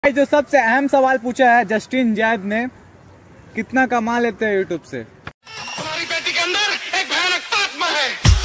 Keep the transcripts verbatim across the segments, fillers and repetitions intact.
जो सबसे अहम सवाल पूछा है जस्टिन जैद ने, कितना कमा लेते हैं यूट्यूब से? हमारी बेटी के अंदर एक भयानक आत्मा है।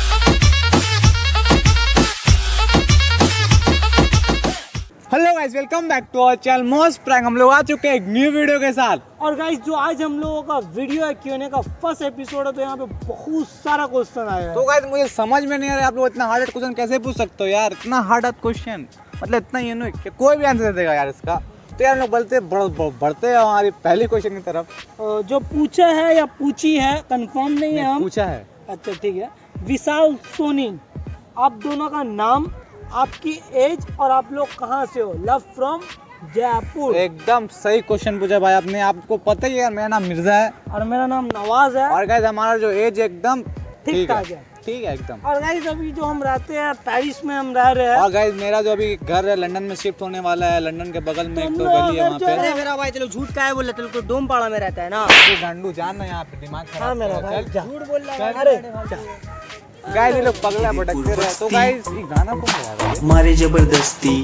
Hello guys, welcome back to our channel most prank. हम लोग आ चुके हैं एक न्यू वीडियो के साथ। और गाइस जो आज हम लोगों का वीडियो है क्यूएनए का फर्स्ट एपिसोड है, तो यहाँ पे बहुत सारा क्वेश्चन आया है। तो गाइस मुझे समझ में नहीं आ रहा, आप लोग इतना हार्ड क्वेश्चन कैसे पूछ सकते हो यार? इतना हार्ड क्वेश्चन मतलब इतना यूनिक कि कोई भी आंसर दे देगा यार इसका। तो यार लोग बोलते बढ़ते हैं हमारी पहली क्वेश्चन की तरफ। जो पूछा है या पूछी है कंफर्म नहीं है, हम पूछा है। अच्छा ठीक है। विशाल सोनी, आप दोनों का नाम, आपकी एज और आप लोग कहाँ से हो? Love from Jaipur. एकदम सही क्वेश्चन पूछा भाई आपने। आपको पता ही है यार, मेरा नाम मिर्जा है और मेरा नाम नवाज है। और गाइस हमारा जो एज एकदम ठीक ठाक है। ठीक है एकदम। और गाइस अभी जो हम रहते हैं पेरिस में हम रह रहे हैं। और गाइस मेरा जो अभी घर है लंदन में शिफ्ट होने वाला है। लंदन के बगल में एक तो गली है वहाँ पे। अरे मेरा भाई चलो झूठ का है बोले, तेरे को डोम पाड़ा में रहता है ना। तू गांडू जान ना, यहाँ पे दिमाग खराब। हाँ मेरा भाई झूठ बोल रहा है। अरे अरे गाइस ये लोग पगला भटकते रहे। तो गाइस ये गाना कौन गाया है? मारे जबरदस्ती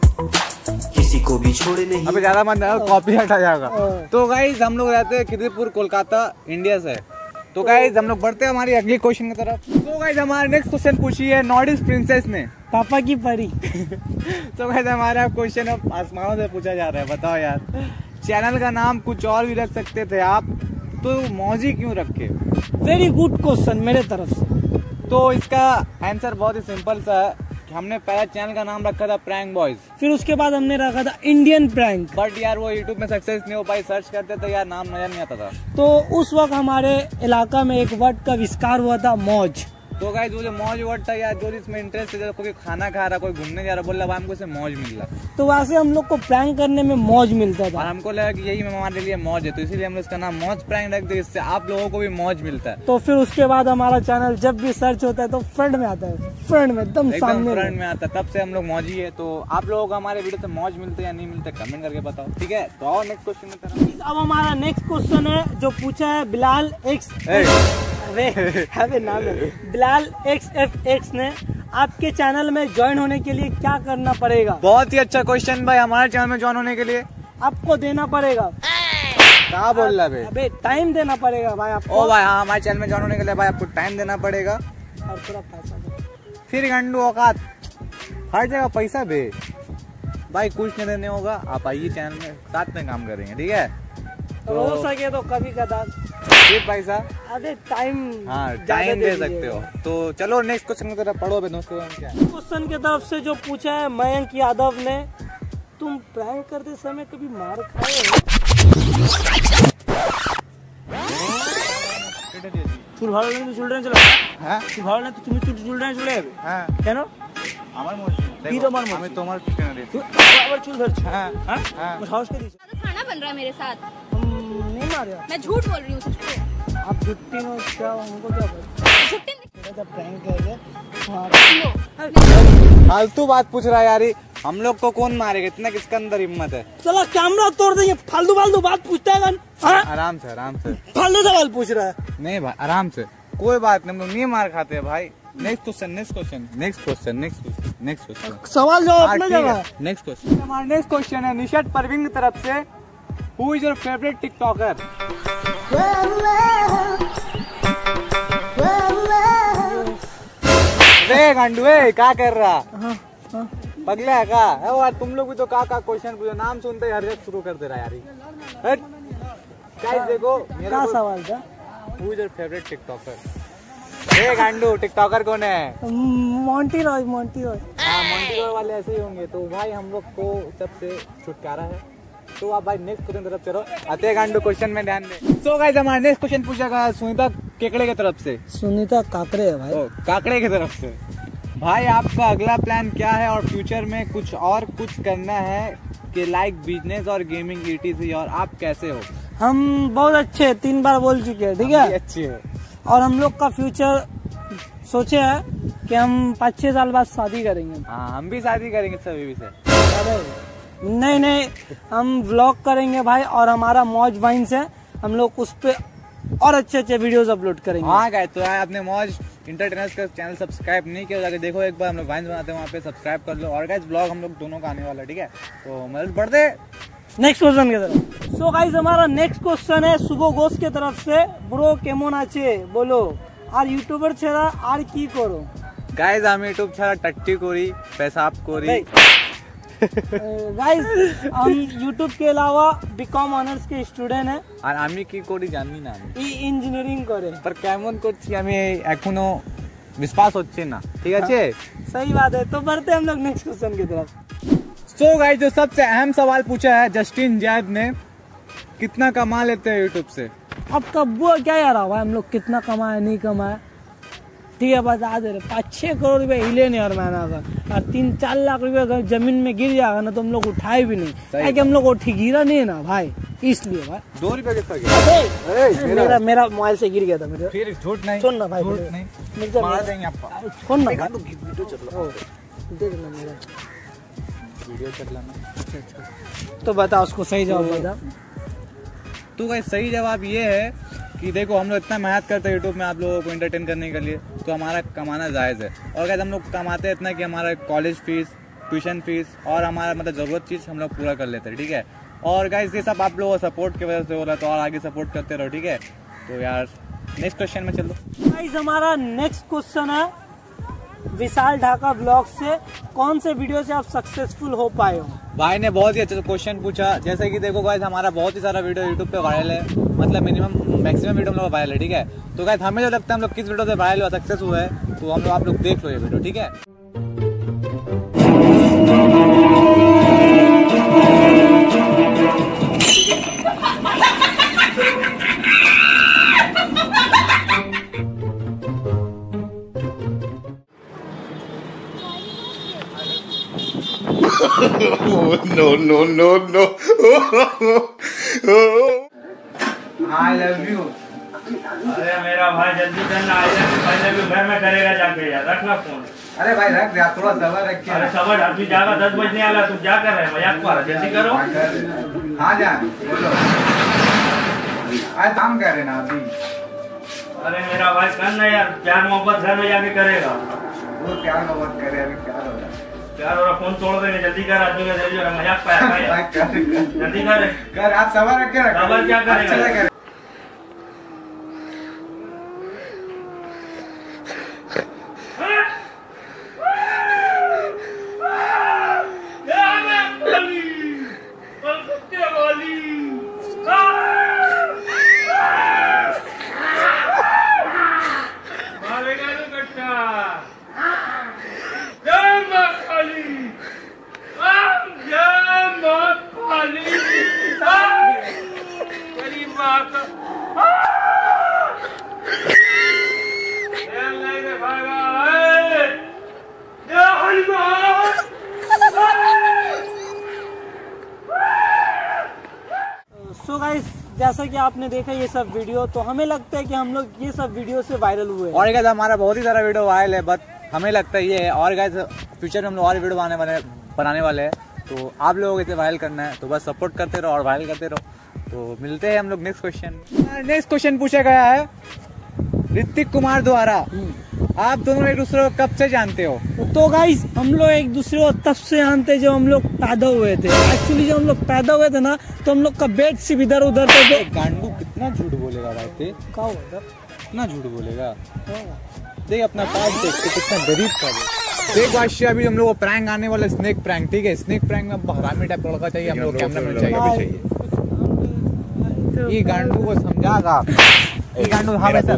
किसी को भी छोड़े नहीं। अबे ज्यादा मत कॉपी हटा जाएगा। तो गाइस हम लोग रहते हैं खिदीपुर कोलकाता इंडिया से। तो गाइस हम लोग बढ़ते हैं हमारी अगली क्वेश्चन की तरफ। तो गाइस हमारा नेक्स्ट क्वेश्चन पूछी है नॉर्डिक प्रिंसेस ने, पापा की परी। तो गाइस हमारा क्वेश्चन अब आसमानों से पूछा जा रहा है। बताओ यार, चैनल का नाम कुछ और भी रख सकते थे आप, तो मौजी क्यों रखे? वेरी गुड क्वेश्चन मेरे तरफ से। तो इसका आंसर बहुत ही सिंपल सा है कि हमने पहला चैनल का नाम रखा था प्रैंक बॉयज, फिर उसके बाद हमने रखा था इंडियन प्रैंक। बट यार वो यूट्यूब में सक्सेस नहीं हो पाई। सर्च करते तो यार नाम नजर नहीं आता था। तो उस वक्त हमारे इलाका में एक वर्ड का विस्तार हुआ था, मौज। तो गाइस वो जो मौज वर्ड था यार, जो इसमें इंटरेस्ट है, कोई खाना खा रहा, कोई घूमने जा रहा, बोल रहा हमको इसे मौज मिल रहा। तो वैसे हम लोग को प्रैंक करने में मौज मिलता और था हमको लगा कि यही हमारे लिए मौज है, तो इसीलिए हमने इसका नाम मौज प्रैंक रख दिया। इससे आप लोगों को भी मौज मिलता है। तो फिर उसके बाद हमारा चैनल जब भी सर्च होता है तो फ्रंट में आता है, फ्रंट में एकदम एकदम सामने फ्रंट में आता है। तब से हम लोग मौजी है। तो आप लोगों को हमारे वीडियो से मौज मिलते या नहीं मिलते कमेंट करके बताओ, ठीक है? तो और नेक्स्ट क्वेश्चन की तरफ। अब हमारा नेक्स्ट क्वेश्चन है जो पूछा है बिलाल एक्स अबे नाम है बिलाल एक्स एफ एक्स ने, आपके चैनल में ज्वाइन होने के लिए क्या करना पड़ेगा? बहुत ही अच्छा क्वेश्चन भाई। हमारे चैनल में ज्वाइन होने के लिए आपको देना पड़ेगा। क्या बोल रहा है? अबे टाइम देना पड़ेगा भाई आपको। ओ भाई हाँ, हमारे चैनल में ज्वाइन होने के लिए भाई आपको टाइम देना पड़ेगा और थोड़ा पैसा दो। फिर गंडू औकात हर जगह पैसा भे भाई, कुछ नहीं देने होगा। आप आइए चैनल में, साथ में काम करेंगे, ठीक है? तो हो सके तो कभी कदार फिर पैसा, अरे टाइम हाँ टाइम दे सकते हो। तो चलो नेक्स्ट क्वेश्चन की तरफ पढ़ो दोस्तों। क्वेश्चन की तरफ से जो पूछा है मयंक यादव ने, तुम प्रैंक करते समय कभी मार खाए हो? চুল ভালো লাগলে চুলটা চলে হ্যাঁ চুল ভালো লাগলে তুমি চুল চুলটা চলে যাবে। হ্যাঁ কেন? আমার মর্জি। কি তোমার মর্জি? আমি তোমার পিছনে দিয়েছি। আবার চুল ধরছো? হ্যাঁ হ্যাঁ হ্যাঁ। मैं साहस के दी खाना बन रहा है मेरे साथ। हम नहीं मारे आप। मैं झूठ बोल रही हूँ तुझको। आप छुट्टी में क्या हमको क्या पता? छुट्टी तो प्रैंक कर रहे फालतू बात पूछ रहा है यार। ये हम लोग को कौन मारेगा? इतना किसके अंदर हिम्मत है? चलो कैमरा तोड़ देंगे। फालतू फालतू बात पूछता है। हाँ? आराम से आराम से। फालतू सवाल पूछ रहा है। नहीं भाई आराम से, कोई बात नहीं, हम लोग नहीं मार खाते हैं भाई। Next question next question next question next question next question सवाल जवाब अपना जगह। नेक्स्ट क्वेश्चन हमारा नेक्स्ट क्वेश्चन है निशत परवीन की तरफ से, who is your favourite TikToker? रे गांडू ए क्या कर रहा? हाँ, हाँ। पगला है का? है वो तुम लोग भी तो का का क्वेश्चन पूछो, नाम सुनते ही हर जगह शुरू कर दे रहा यार। हट गाइस देखो मेरा क्या सवाल था? Who is your favourite TikToker? ए गांडू टिकटॉकर कौन है? मोंटी रॉय मोंटी रॉय हाँ मोंटी रॉय वाले ऐसे ही होंगे। तो भाई हम लोग को सबसे छुटकारा है। तो आप भाई नेक्स्ट क्वेश्चन तरफ चलो। आते गांडू क्वेश्चन में ध्यान दे। सो गाइस हमारा नेक्स्ट क्वेश्चन पूछा गया सुनीता केकड़े की तरफ से। सुनीता काकड़े है भाई। ओ, काकड़े की तरफ से भाई, आपका अगला प्लान क्या है और फ्यूचर में कुछ और कुछ करना है कि लाइक बिजनेस और गेमिंग ईटीसी, और आप कैसे हो? हम बहुत अच्छे हैं, तीन बार बोल चुके हैं, ठीक है? अच्छी है। और हम लोग का फ्यूचर सोचे है कि हम पाँच छह साल बाद शादी करेंगे। हाँ हम भी शादी करेंगे सभी से। अरे नहीं नहीं, हम व्लॉग करेंगे भाई। और हमारा मौज वाइन्स है, हम लोग उस पे और अच्छे अच्छे वीडियोस अपलोड करेंगे। हाँ गाइस, तो यार आपने मौज इंटरटेनर्स का चैनल सब्सक्राइब नहीं किया, जाके देखो एक बार, हम लोग वाइन्स बनाते हैं वहाँ पे, सब्सक्राइब कर लो। और गाइस ब्लॉग हम लोग दोनों का आने वाला है, ठीक है, तो मतलब बढ़ते नेक्स्ट क्वेश्चन की तरफ। सो गाइस हमारा नेक्स्ट क्वेश्चन है शुभ घोष के तरफ से। ब्रो केमन आछे बोलो, আর ইউটিউবার ছাড়া আর কি করো? गाइस हम यूट्यूब ছাড়া टट्टी कोरी, पेशाब कोरी। गाइस हम यूट्यूब के अलावा बीकॉम ऑनर्स के स्टूडेंट हैं আর আমি কি করি জানি না, আমি ইঞ্জিনিয়ারিং করে। पर কেমন করছি আমি এখনো विश्वास হচ্ছে না, ঠিক আছে। सही बात है, तो बढ़ते हम लोग नेक्स्ट क्वेश्चन की तरफ। सो गाइस जो सबसे अहम सवाल पूछा है जस्टिन जैद ने, कितना कमा लेते हैं यूट्यूब से? अब कब वो क्या यार भाई, हम लोग कितना कमाए नहीं कमाए, ठीक है बता दे रहे, पाँच छह करोड़ रुपए हिले नहीं और महीना का, और तीन चार लाख रुपए अगर जमीन में गिर जाएगा ना तो हम लोग उठाए भी नहीं, क्योंकि हम लोग उठी गिरा नहीं है ना भाई, इसलिए भाई। दो रुपए कितना गिरा? मेरा मेरा मोबाइल से गिर गया था मेरे। फिर झूठ नहीं, सुन ना भाई, झूठ नहीं, मेरे मार देंगे आपको। सुन ना वीडियो चल रहा है, देख ना मेरा वीडियो चल रहा है, तो बता उसको सही जवाब बता। तो गाइस सही जवाब ये है कि देखो हम लोग इतना मेहनत करते हैं यूट्यूब में आप लोगों को एंटरटेन करने के लिए, तो हमारा कमाना जायज़ है। और गाइस हम लोग कमाते हैं इतना कि हमारा कॉलेज फीस, ट्यूशन फीस और हमारा मतलब ज़रूरत चीज़ हम लोग पूरा कर लेते हैं, ठीक है। और गाइस ये सब आप लोगों को सपोर्ट की वजह से हो रहा है, तो और आगे सपोर्ट करते रहो, ठीक है। तो यार नेक्स्ट क्वेश्चन में चलो। गाइस हमारा नेक्स्ट क्वेश्चन है विशाल ढाका ब्लॉग से, कौन से वीडियो से आप सक्सेसफुल हो पाए हो? भाई ने बहुत ही अच्छा क्वेश्चन पूछा। जैसे कि देखो गाइस हमारा बहुत ही सारा वीडियो यूट्यूब पे वायरल है, मतलब मिनिमम मैक्सिमम वीडियो हम लोग वायरल है, ठीक है। तो गाइस हमें जो लगता है हम लोग किस वीडियो से वायरल हुआ, सक्सेस हुआ है, तो हम लोग आप लोग देख लो ये वीडियो, ठीक है। no, no, no, no. I love you. अरे मेरा भाई जल्दी करना, पहले भी घर में करेगा जाके यार, रखना फोन। अरे भाई रख दे, थोड़ा सबर रख के। अरे सबर अभी जाएगा, दस बजने वाला, तुम क्या कर रहे हैं, मजाक कर रहे, जल्दी करो। हाँ जान बोलो, आज काम कर रहे ना अभी। अरे मेरा भाई करना यार, प्यार मोहब्बत घर में जाके करेगा। वो प्यार मोहब्बत करे, अभी प्यार हो रहा है, प्यार हो रहा, फोन तोड़ देंगे, जल्दी कर आदमी का, जल्दी हो, मजाक पाया भाई कर जल्दी कर कर, आप सबर रख के रख। सबर क्या करेगा? अच्छा करे। सो गाइस जैसा कि आपने देखा ये सब वीडियो, तो हमें लगता है कि हम लोग ये सब वीडियो से वायरल हुए। और गाइस हमारा बहुत ही सारा वीडियो वायरल है, बट हमें लगता है ये है। और गाइस फ्यूचर में हम लोग और वीडियो बनाने वाले बनाने वाले हैं, तो आप लोगों को इसे वायरल करना है, तो बस सपोर्ट करते रहो और वायरल करते रहो। तो मिलते हैं हम लोग नेक्स्ट क्वेश्चन। नेक्स्ट क्वेश्चन पूछा गया है ऋतिक कुमार द्वारा, आप दोनों एक दूसरे को कब से जानते हो? तो गाइस हम लोग एक दूसरे को तब से जानते जब हम लोग पैदा हुए थे। एक्चुअली जब हम लोग पैदा हुए थे ना, तो हम लोग का बेड सिर्फ इधर उधर थे। तो गांडू कितना झूठ बोलेगा भाई, ते क्या हुआ? कितना झूठ बोलेगा। देख अपना पास देख के कितना गरीब था वो। देख वाशी अभी हम लोग को प्रैंक आने वाला, स्नेक प्रैंक, ठीक है। स्नेक प्रैंक में हरामी टाइप का लड़का चाहिए, हम लोग कैमरा मैन चाहिए। ये गांडू को समझागा, ये गांडू हमेशा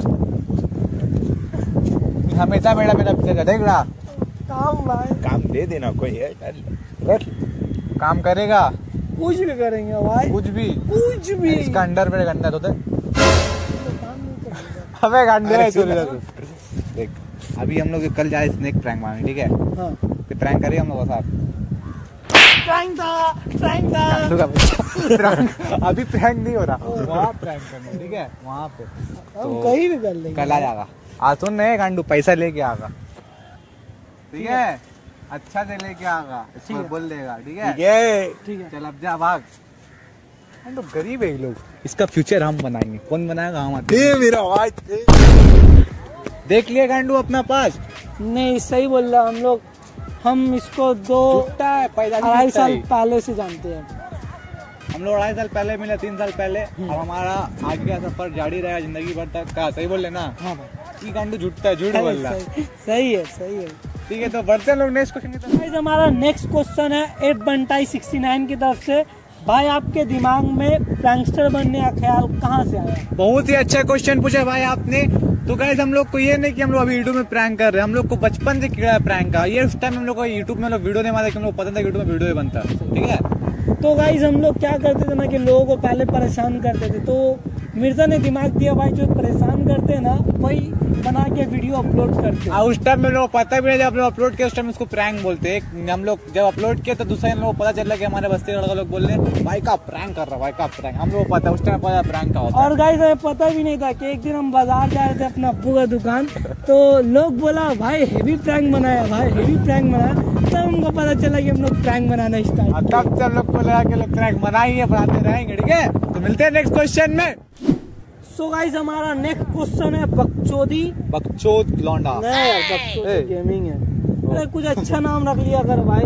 हमेशा मेरा मेरा पीछे देख रहा। काम भाई, काम दे देना कोई है, काम करेगा, कुछ भी करेंगे भाई, कुछ भी कुछ भी। इसका अंडर मेरे गंदा तो हमें गांडू है। देख अभी हम लोग कल जाए स्नेक प्रैंक मारने, ठीक है। हाँ। फिर प्रैंक करेंगे हम लोग साथ। प्रैंक था, प्रैंक था। गांडू का बच्चा। प्रैंक अभी प्रैंक नहीं हो रहा, वहाँ प्रैंक करना, ठीक है, वहाँ पे। हम कहीं भी कर लेंगे। कल आ जाएगा। आज सुन नहीं गांडू, पैसा लेके आगा, ठीक है, अच्छा से लेके आगा, इसको बोल देगा, ठीक है ठीक है। ठीक है, चल अब जा भाग। हम तो गरीब है ये लोग, इसका फ्यूचर हम बनाएंगे। कौन बनाएगा? हम आते मेरा भाई। देख लिया गांडू अपना पास। नहीं सही बोल रहा, हम लोग हम इसको दो अढ़ाई साल पहले से जानते हैं। हम लोग अढ़ाई साल पहले मिले, तीन साल पहले। अब हमारा आगे का सफर जारी रहेगा जिंदगी भर तक का। सही बोल लेना? हाँ भाई, ये गांडू झूठता है, झूठ बोल रहा है। सही, सही है सही है। ठीक है, तो बढ़ते हैं लोग नेक्स्ट क्वेश्चन की तरफ। गाइस हमारा नेक्स्ट क्वेश्चन है एट बंटाई सिक्सटी नाइन की तरफ से। भाई आपके दिमाग में प्रैंकस्टर बनने का ख्याल कहाँ से आया? बहुत ही अच्छा क्वेश्चन पूछा भाई आपने। तो गाइस हम लोग को ये नहीं कि हम लोग अभी यूट्यूब में प्रैंक कर रहे हैं, हम लोग को बचपन से कीड़ा है प्रैंक का। ये उस टाइम हम लोग को यूट्यूब में लोग वीडियो नहीं बनाते, हम लोग पता था यूट्यूब में वीडियो ही बनता है। ठीक है, तो गाइस हम लोग क्या करते थे ना कि लोगों को पहले परेशान करते थे। तो मिर्जा ने दिमाग दिया भाई जो परेशान करते हैं ना वही बना के वीडियो अपलोड करते हैं। उस टाइम में लोग पता भी नहीं, जब लोग अपलोड किया उस टाइम उसको प्रैंक बोलते हैं। हम लोग जब अपलोड किया तो दूसरे लोगों को पता चला कि हमारे बस्ती लड़का लोग बोल रहे भाई का प्रैंक कर रहा, भाई का प्रैंक। हम लोग को पता उस टाइम पता प्रैंक का होता है। और गाइस हमें पता भी नहीं था कि एक दिन हम बाजार जा रहे थे अपना अब्बू का दुकान, तो लोग बोला भाई हेवी प्रैंक बनाया, भाई हेवी प्रैंक बनाया। तब हमको पता चला कि हम लोग प्रैंक बनाना स्टार्ट। तब से हम लोग को लगा कि लोग प्रैंक बनाएंगे, बनाते रहेंगे। ठीक है, तो मिलते हैं नेक्स्ट क्वेश्चन में। सो गाइस हमारा नेक्स्ट क्वेश्चन है बकचोदी। बकचोद लौंडा। नहीं यार, बकचोदी गेमिंग है। अरे कुछ अच्छा नाम रख लिया कर भाई।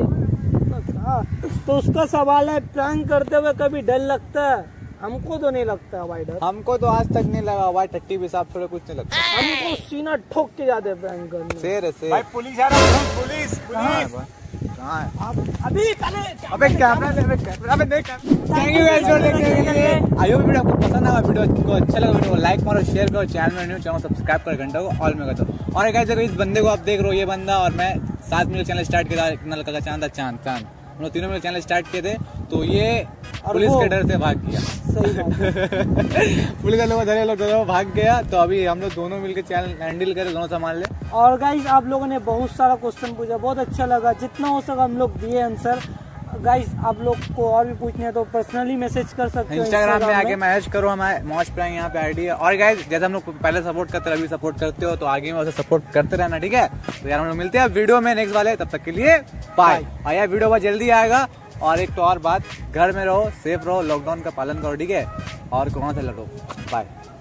तो उसका सवाल है प्रैंक करते हुए कभी डर लगता है? हमको तो नहीं लगता है भाई डर। हमको तो आज तक नहीं लगा भाई, टट्टी भी साफ थोड़ा कुछ नहीं लगता। हमको सीना ठोक के जाते हैं प्रैंक करने। शेर है शेर। भाई पुलिस आ रहा है, पुलिस पुलिस। कहाँ है? आप- अभी करे अबे कैमरा ले, अबे कैमरा, अबे देख। थैंक यू गाइस फॉर देखने के लिए। आई होप वीडियो आपको पसंद आया। वीडियो को अच्छा लगा वीडियो को लाइक मारो, शेयर करो, चैनल में न्यू चैनल सब्सक्राइब कर, घंटा को ऑल में कर दो। और गाइस अगर इस बंदे को आप देख रहे हो, ये बंदा और मैं साथ में चैनल स्टार्ट किया था, नलका का चांद था, चांद चांद हम लोग तीनों में चैनल स्टार्ट किए थे। तो ये पुलिस के डर से भाग गया। सही बात है। पुलिस वालों को धरे लोग दोनों भाग गया। तो अभी हम लोग दोनों मिलकर चैनल हैंडल करे, दोनों संभाल ले। और गाइस आप लोगों ने बहुत सारा क्वेश्चन पूछा, बहुत अच्छा लगा। जितना हो सका हम लोग दिए आंसर। गाइस आप लोग को और भी पूछने हैं तो पर्सनली मैसेज कर सकते हो इंस्टाग्राम में आके मैसेज करो, हमारे मौज प्रैंक यहाँ पे आईडी है। और गाइस जैसे हम लोग पहले सपोर्ट करते रहे, अभी सपोर्ट करते हो तो आगे में वैसे सपोर्ट करते रहना। ठीक है, तो यार हम लोग मिलते हैं वीडियो में नेक्स्ट वाले, तब तक के लिए बाय। और यार वीडियो बहुत जल्दी आएगा। और एक तो और बात, घर में रहो, सेफ रहो, लॉकडाउन का पालन करो। ठीक है, और कोरोना से लड़ो। बाय।